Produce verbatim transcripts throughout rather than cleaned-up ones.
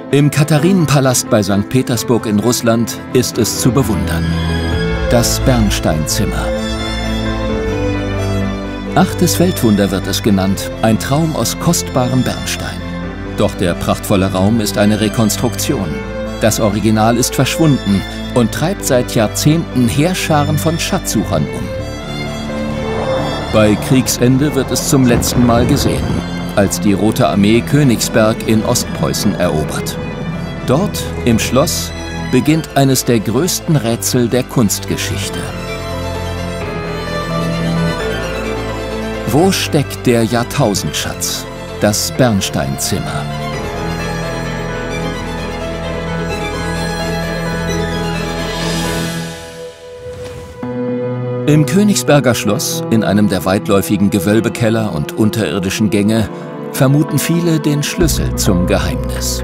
Im Katharinenpalast bei Sankt Petersburg in Russland ist es zu bewundern. Das Bernsteinzimmer. Achtes Weltwunder wird es genannt, ein Traum aus kostbarem Bernstein. Doch der prachtvolle Raum ist eine Rekonstruktion. Das Original ist verschwunden und treibt seit Jahrzehnten Heerscharen von Schatzsuchern um. Bei Kriegsende wird es zum letzten Mal gesehen, als die Rote Armee Königsberg in Ostpreußen erobert. Dort, im Schloss, beginnt eines der größten Rätsel der Kunstgeschichte. Wo steckt der Jahrtausendschatz, das Bernsteinzimmer? Im Königsberger Schloss, in einem der weitläufigen Gewölbekeller und unterirdischen Gänge, vermuten viele den Schlüssel zum Geheimnis.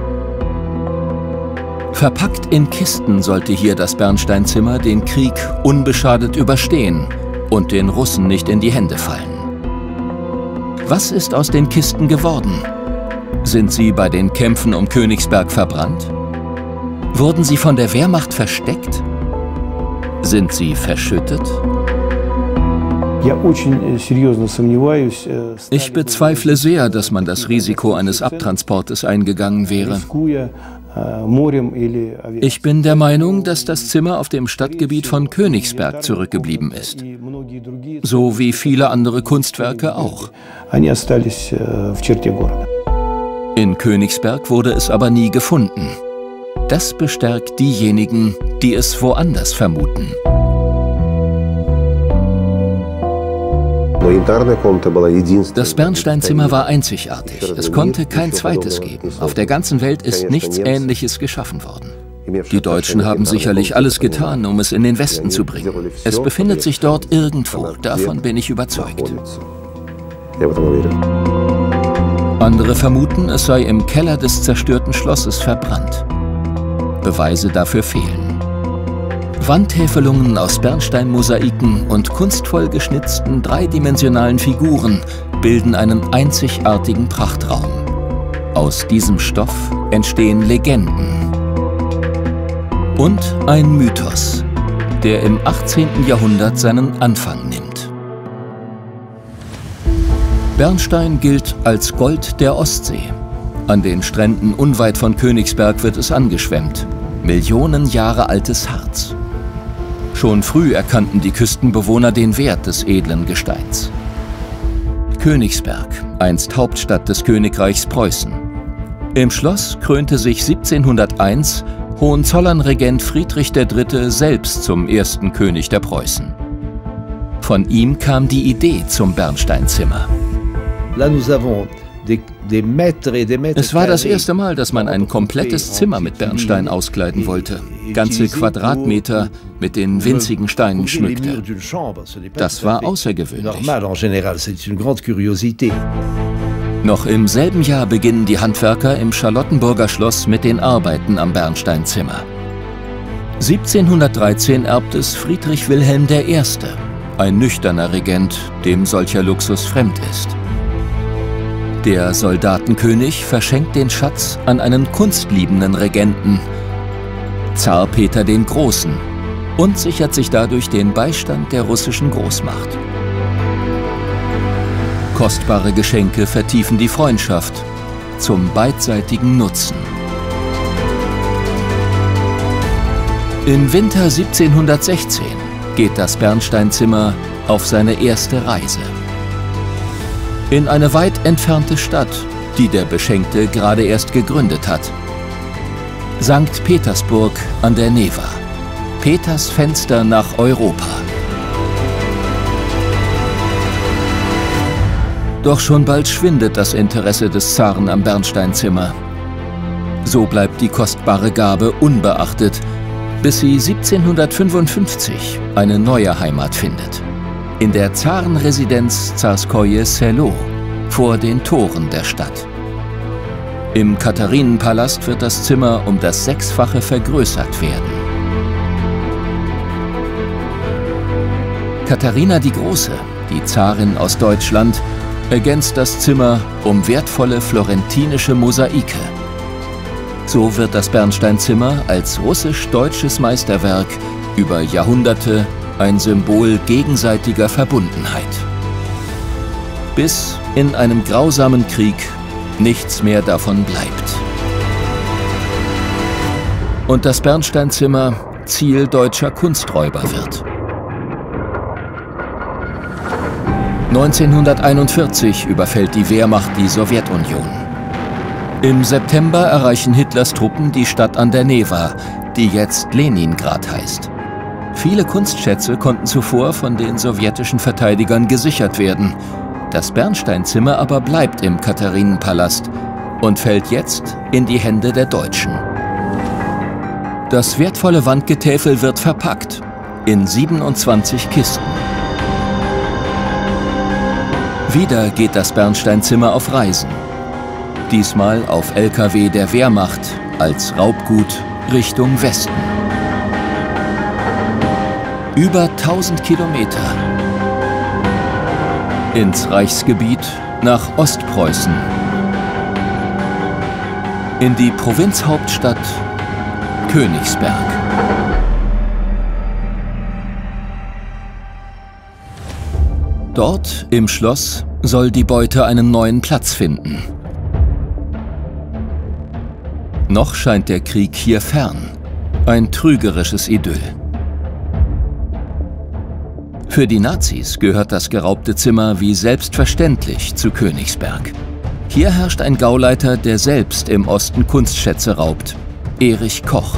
Verpackt in Kisten sollte hier das Bernsteinzimmer den Krieg unbeschadet überstehen und den Russen nicht in die Hände fallen. Was ist aus den Kisten geworden? Sind sie bei den Kämpfen um Königsberg verbrannt? Wurden sie von der Wehrmacht versteckt? Sind sie verschüttet? Ich bezweifle sehr, dass man das Risiko eines Abtransportes eingegangen wäre. Ich bin der Meinung, dass das Zimmer auf dem Stadtgebiet von Königsberg zurückgeblieben ist. So wie viele andere Kunstwerke auch. In Königsberg wurde es aber nie gefunden. Das bestärkt diejenigen, die es woanders vermuten. Das Bernsteinzimmer war einzigartig. Es konnte kein zweites geben. Auf der ganzen Welt ist nichts Ähnliches geschaffen worden. Die Deutschen haben sicherlich alles getan, um es in den Westen zu bringen. Es befindet sich dort irgendwo, davon bin ich überzeugt. Andere vermuten, es sei im Keller des zerstörten Schlosses verbrannt. Beweise dafür fehlen. Wandtäfelungen aus Bernsteinmosaiken und kunstvoll geschnitzten dreidimensionalen Figuren bilden einen einzigartigen Prachtraum. Aus diesem Stoff entstehen Legenden. Und ein Mythos, der im achtzehnten Jahrhundert seinen Anfang nimmt. Bernstein gilt als Gold der Ostsee. An den Stränden unweit von Königsberg wird es angeschwemmt. Millionen Jahre altes Harz. Schon früh erkannten die Küstenbewohner den Wert des edlen Gesteins. Königsberg, einst Hauptstadt des Königreichs Preußen. Im Schloss krönte sich siebzehnhunderteins Hohenzollernregent Friedrich der Dritte selbst zum ersten König der Preußen. Von ihm kam die Idee zum Bernsteinzimmer. Es war das erste Mal, dass man ein komplettes Zimmer mit Bernstein auskleiden wollte. Ganze Quadratmeter mit den winzigen Steinen schmückte. Das war außergewöhnlich. Noch im selben Jahr beginnen die Handwerker im Charlottenburger Schloss mit den Arbeiten am Bernsteinzimmer. siebzehnhundertdreizehn erbt es Friedrich Wilhelm der Erste, ein nüchterner Regent, dem solcher Luxus fremd ist. Der Soldatenkönig verschenkt den Schatz an einen kunstliebenden Regenten, Zar Peter den Großen, und sichert sich dadurch den Beistand der russischen Großmacht. Kostbare Geschenke vertiefen die Freundschaft zum beidseitigen Nutzen. Im Winter siebzehnhundertsechzehn geht das Bernsteinzimmer auf seine erste Reise. In eine weit entfernte Stadt, die der Beschenkte gerade erst gegründet hat. Sankt Petersburg an der Newa. Peters Fenster nach Europa. Doch schon bald schwindet das Interesse des Zaren am Bernsteinzimmer. So bleibt die kostbare Gabe unbeachtet, bis sie siebzehnhundertfünfundfünfzig eine neue Heimat findet. In der Zarenresidenz Zarskoje Selo, vor den Toren der Stadt. Im Katharinenpalast wird das Zimmer um das Sechsfache vergrößert werden. Katharina die Große, die Zarin aus Deutschland, ergänzt das Zimmer um wertvolle florentinische Mosaike. So wird das Bernsteinzimmer als russisch-deutsches Meisterwerk über Jahrhunderte ein Symbol gegenseitiger Verbundenheit. Bis in einem grausamen Krieg nichts mehr davon bleibt. Und das Bernsteinzimmer Ziel deutscher Kunsträuber wird. neunzehnhunderteinundvierzig überfällt die Wehrmacht die Sowjetunion. Im September erreichen Hitlers Truppen die Stadt an der Newa, die jetzt Leningrad heißt. Viele Kunstschätze konnten zuvor von den sowjetischen Verteidigern gesichert werden. Das Bernsteinzimmer aber bleibt im Katharinenpalast und fällt jetzt in die Hände der Deutschen. Das wertvolle Wandgetäfel wird verpackt in siebenundzwanzig Kisten. Wieder geht das Bernsteinzimmer auf Reisen. Diesmal auf L K W der Wehrmacht als Raubgut Richtung Westen. Über tausend Kilometer. Ins Reichsgebiet nach Ostpreußen. In die Provinzhauptstadt Königsberg. Dort im Schloss soll die Beute einen neuen Platz finden. Noch scheint der Krieg hier fern. Ein trügerisches Idyll. Für die Nazis gehört das geraubte Zimmer wie selbstverständlich zu Königsberg. Hier herrscht ein Gauleiter, der selbst im Osten Kunstschätze raubt. Erich Koch.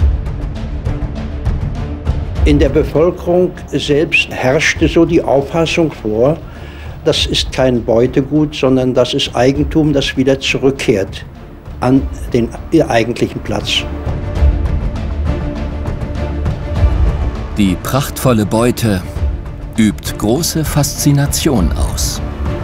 In der Bevölkerung selbst herrschte so die Auffassung vor, das ist kein Beutegut, sondern das ist Eigentum, das wieder zurückkehrt an den eigentlichen Platz. Die prachtvolle Beute übt große Faszination aus.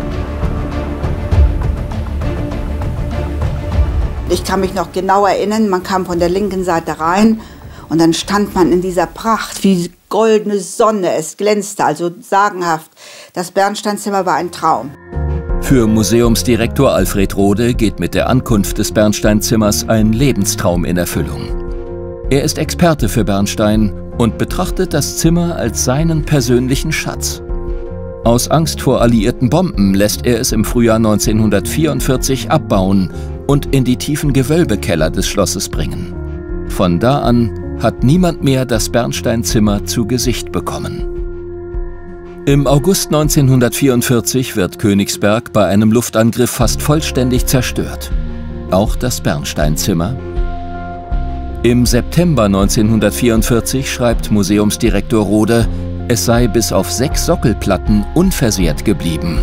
Ich kann mich noch genau erinnern, man kam von der linken Seite rein und dann stand man in dieser Pracht, wie goldene Sonne, es glänzte, also sagenhaft. Das Bernsteinzimmer war ein Traum. Für Museumsdirektor Alfred Rode geht mit der Ankunft des Bernsteinzimmers ein Lebenstraum in Erfüllung. Er ist Experte für Bernstein und betrachtet das Zimmer als seinen persönlichen Schatz. Aus Angst vor alliierten Bomben lässt er es im Frühjahr neunzehnhundertvierundvierzig abbauen und in die tiefen Gewölbekeller des Schlosses bringen. Von da an hat niemand mehr das Bernsteinzimmer zu Gesicht bekommen. Im August neunzehnhundertvierundvierzig wird Königsberg bei einem Luftangriff fast vollständig zerstört. Auch das Bernsteinzimmer. Im September neunzehnhundertvierundvierzig schreibt Museumsdirektor Rode, es sei bis auf sechs Sockelplatten unversehrt geblieben.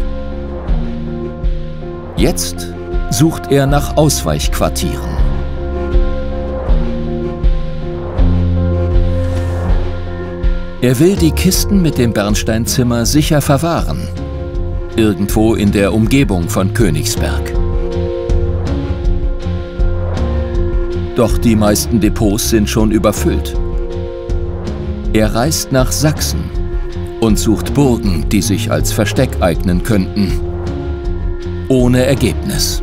Jetzt sucht er nach Ausweichquartieren. Er will die Kisten mit dem Bernsteinzimmer sicher verwahren. Irgendwo in der Umgebung von Königsberg. Doch die meisten Depots sind schon überfüllt. Er reist nach Sachsen und sucht Burgen, die sich als Versteck eignen könnten. Ohne Ergebnis.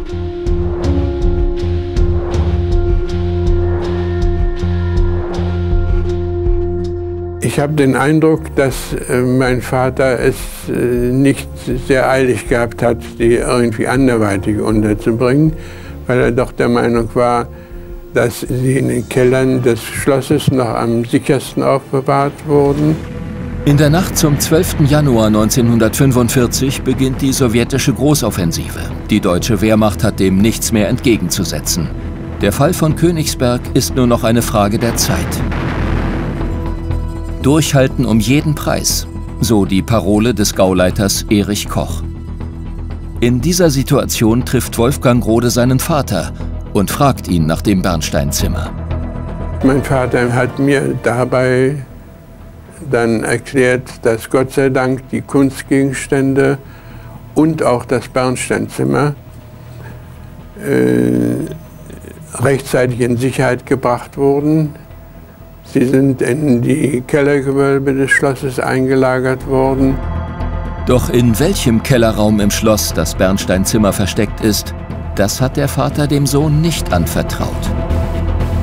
Ich habe den Eindruck, dass äh, mein Vater es äh, nicht sehr eilig gehabt hat, die irgendwie anderweitig unterzubringen, weil er doch der Meinung war, dass sie in den Kellern des Schlosses noch am sichersten aufbewahrt wurden. In der Nacht zum zwölften Januar neunzehnhundertfünfundvierzig beginnt die sowjetische Großoffensive. Die deutsche Wehrmacht hat dem nichts mehr entgegenzusetzen. Der Fall von Königsberg ist nur noch eine Frage der Zeit. Durchhalten um jeden Preis, so die Parole des Gauleiters Erich Koch. In dieser Situation trifft Wolfgang Rode seinen Vater und fragt ihn nach dem Bernsteinzimmer. Mein Vater hat mir dabei dann erklärt, dass Gott sei Dank die Kunstgegenstände und auch das Bernsteinzimmer äh, rechtzeitig in Sicherheit gebracht wurden. Sie sind in die Kellergewölbe des Schlosses eingelagert worden. Doch in welchem Kellerraum im Schloss das Bernsteinzimmer versteckt ist, das hat der Vater dem Sohn nicht anvertraut.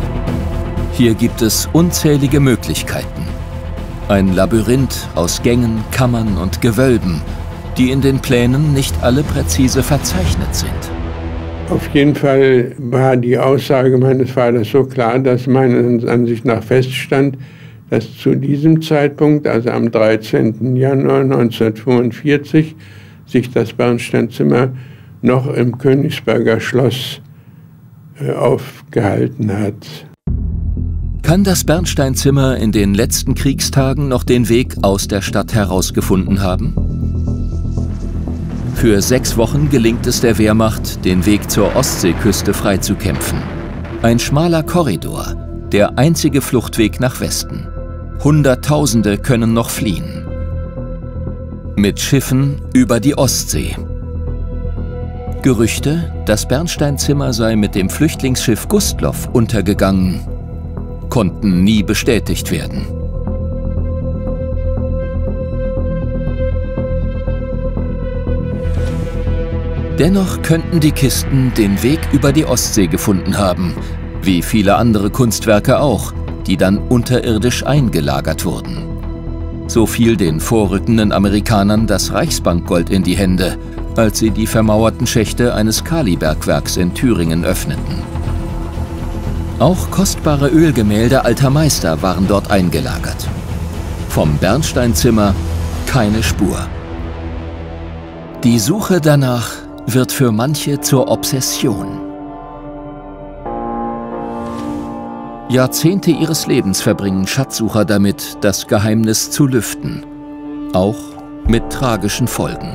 Hier gibt es unzählige Möglichkeiten. Ein Labyrinth aus Gängen, Kammern und Gewölben, die in den Plänen nicht alle präzise verzeichnet sind. Auf jeden Fall war die Aussage meines Vaters so klar, dass meiner Ansicht nach feststand, dass zu diesem Zeitpunkt, also am dreizehnten Januar neunzehnhundertfünfundvierzig, sich das Bernsteinzimmer noch im Königsberger Schloss äh, aufgehalten hat. Kann das Bernsteinzimmer in den letzten Kriegstagen noch den Weg aus der Stadt herausgefunden haben? Für sechs Wochen gelingt es der Wehrmacht, den Weg zur Ostseeküste freizukämpfen. Ein schmaler Korridor, der einzige Fluchtweg nach Westen. Hunderttausende können noch fliehen. Mit Schiffen über die Ostsee. Gerüchte, das Bernsteinzimmer sei mit dem Flüchtlingsschiff Gustloff untergegangen, konnten nie bestätigt werden. Dennoch könnten die Kisten den Weg über die Ostsee gefunden haben, wie viele andere Kunstwerke auch, die dann unterirdisch eingelagert wurden. So fiel den vorrückenden Amerikanern das Reichsbankgold in die Hände, als sie die vermauerten Schächte eines Kalibergwerks in Thüringen öffneten. Auch kostbare Ölgemälde alter Meister waren dort eingelagert. Vom Bernsteinzimmer keine Spur. Die Suche danach wird für manche zur Obsession. Jahrzehnte ihres Lebens verbringen Schatzsucher damit, das Geheimnis zu lüften, auch mit tragischen Folgen.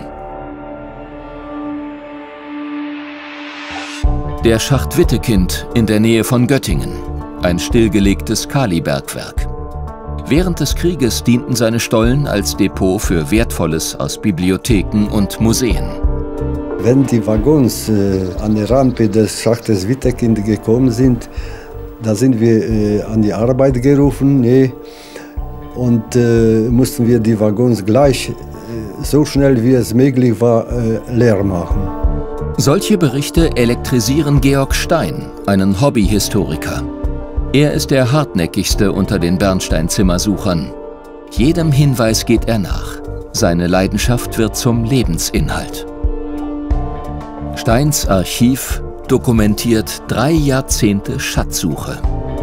Der Schacht Wittekind in der Nähe von Göttingen, ein stillgelegtes Kalibergwerk. Während des Krieges dienten seine Stollen als Depot für Wertvolles aus Bibliotheken und Museen. Wenn die Waggons äh, an die Rampe des Schachtes Wittekind gekommen sind, da sind wir äh, an die Arbeit gerufen, nee, und äh, mussten wir die Waggons gleich äh, so schnell wie es möglich war äh, leer machen. Solche Berichte elektrisieren Georg Stein, einen Hobbyhistoriker. Er ist der hartnäckigste unter den Bernsteinzimmersuchern. Jedem Hinweis geht er nach. Seine Leidenschaft wird zum Lebensinhalt. Steins Archiv dokumentiert drei Jahrzehnte Schatzsuche.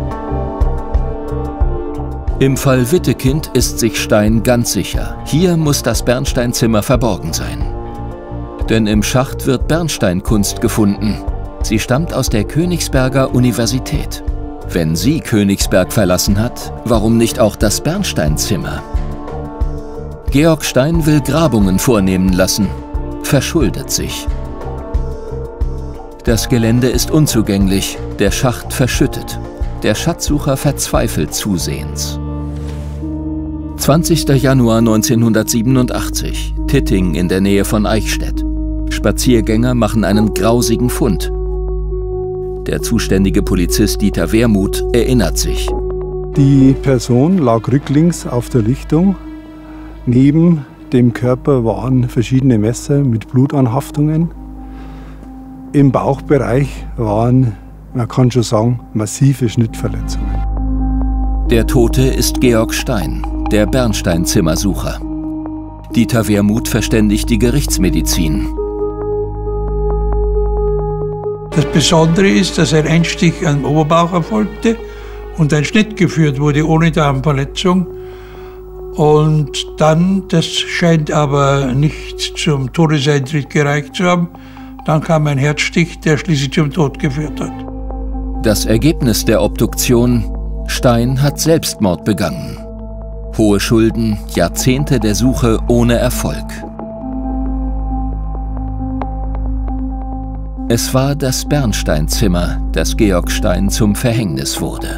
Im Fall Wittekind ist sich Stein ganz sicher, hier muss das Bernsteinzimmer verborgen sein. Denn im Schacht wird Bernsteinkunst gefunden. Sie stammt aus der Königsberger Universität. Wenn sie Königsberg verlassen hat, warum nicht auch das Bernsteinzimmer? Georg Stein will Grabungen vornehmen lassen, verschuldet sich. Das Gelände ist unzugänglich, der Schacht verschüttet. Der Schatzsucher verzweifelt zusehends. zwanzigster Januar neunzehnhundertsiebenundachtzig, Titting in der Nähe von Eichstätt. Spaziergänger machen einen grausigen Fund. Der zuständige Polizist Dieter Wermuth erinnert sich. Die Person lag rücklings auf der Lichtung. Neben dem Körper waren verschiedene Messer mit Blutanhaftungen. Im Bauchbereich waren, man kann schon sagen, massive Schnittverletzungen. Der Tote ist Georg Stein, der Bernsteinzimmersucher. Dieter Wermuth verständigt die Gerichtsmedizin. Das Besondere ist, dass ein Einstich am Oberbauch erfolgte und ein Schnitt geführt wurde ohne Darmverletzung. Und dann, das scheint aber nicht zum Todeseintritt gereicht zu haben, dann kam ein Herzstich, der schließlich zum Tod geführt hat. Das Ergebnis der Obduktion: Stein hat Selbstmord begangen. Hohe Schulden, Jahrzehnte der Suche ohne Erfolg. Es war das Bernsteinzimmer, das Georg Stein zum Verhängnis wurde.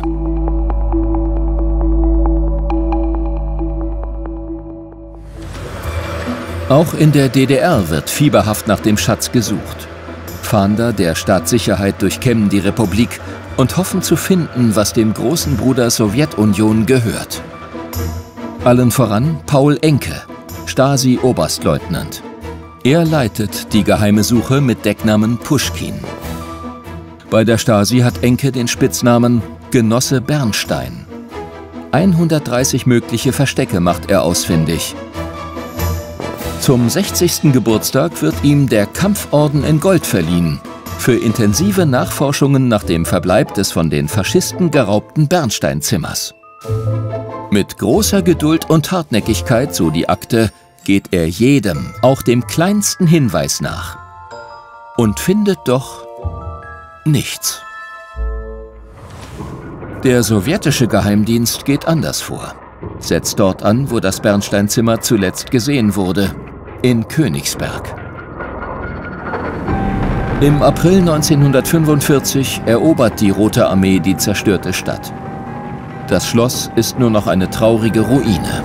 Auch in der D D R wird fieberhaft nach dem Schatz gesucht. Fahnder der Staatssicherheit durchkämmen die Republik und hoffen zu finden, was dem großen Bruder Sowjetunion gehört. Allen voran Paul Enke, Stasi-Oberstleutnant. Er leitet die geheime Suche mit Decknamen Puschkin. Bei der Stasi hat Enke den Spitznamen Genosse Bernstein. hundertdreißig mögliche Verstecke macht er ausfindig. Zum sechzigsten Geburtstag wird ihm der Kampforden in Gold verliehen für intensive Nachforschungen nach dem Verbleib des von den Faschisten geraubten Bernsteinzimmers. Mit großer Geduld und Hartnäckigkeit, so die Akte, geht er jedem, auch dem kleinsten Hinweis nach. Und findet doch nichts. Der sowjetische Geheimdienst geht anders vor. Setzt dort an, wo das Bernsteinzimmer zuletzt gesehen wurde, in Königsberg. Im April neunzehnhundertfünfundvierzig erobert die Rote Armee die zerstörte Stadt. Das Schloss ist nur noch eine traurige Ruine.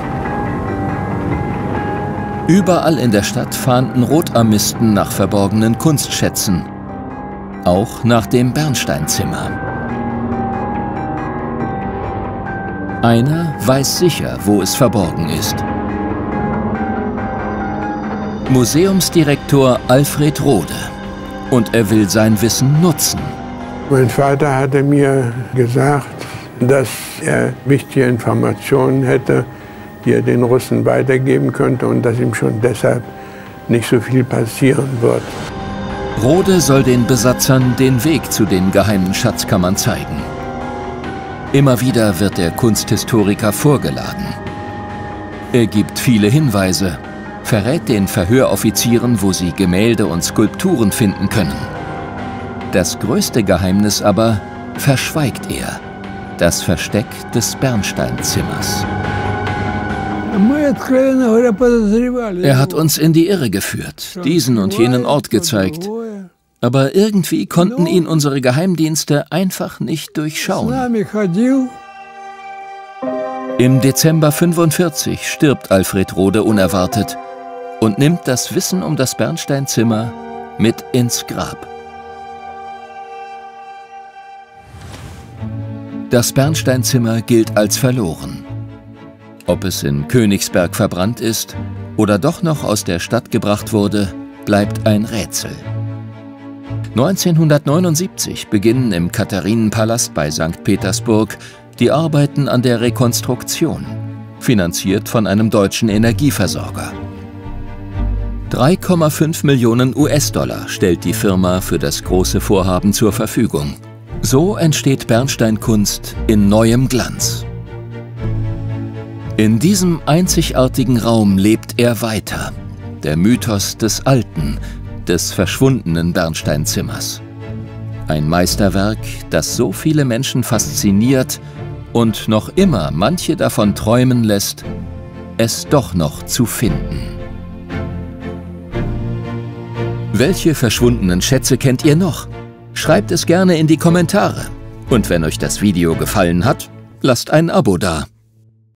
Überall in der Stadt fahnden Rotarmisten nach verborgenen Kunstschätzen. Auch nach dem Bernsteinzimmer. Einer weiß sicher, wo es verborgen ist. Museumsdirektor Alfred Rode. Und er will sein Wissen nutzen. Mein Vater hatte mir gesagt, dass er wichtige Informationen hätte, die er den Russen weitergeben könnte und dass ihm schon deshalb nicht so viel passieren wird. Rode soll den Besatzern den Weg zu den geheimen Schatzkammern zeigen. Immer wieder wird der Kunsthistoriker vorgeladen. Er gibt viele Hinweise, verrät den Verhöroffizieren, wo sie Gemälde und Skulpturen finden können. Das größte Geheimnis aber verschweigt er: das Versteck des Bernsteinzimmers. Er hat uns in die Irre geführt, diesen und jenen Ort gezeigt. Aber irgendwie konnten ihn unsere Geheimdienste einfach nicht durchschauen. Im Dezember fünfundvierzig stirbt Alfred Rode unerwartet und nimmt das Wissen um das Bernsteinzimmer mit ins Grab. Das Bernsteinzimmer gilt als verloren. Ob es in Königsberg verbrannt ist oder doch noch aus der Stadt gebracht wurde, bleibt ein Rätsel. neunzehnhundertneunundsiebzig beginnen im Katharinenpalast bei Sankt Petersburg die Arbeiten an der Rekonstruktion, finanziert von einem deutschen Energieversorger. drei Komma fünf Millionen U S-Dollar stellt die Firma für das große Vorhaben zur Verfügung. So entsteht Bernsteinkunst in neuem Glanz. In diesem einzigartigen Raum lebt er weiter, der Mythos des alten, des verschwundenen Bernsteinzimmers. Ein Meisterwerk, das so viele Menschen fasziniert und noch immer manche davon träumen lässt, es doch noch zu finden. Welche verschwundenen Schätze kennt ihr noch? Schreibt es gerne in die Kommentare. Und wenn euch das Video gefallen hat, lasst ein Abo da.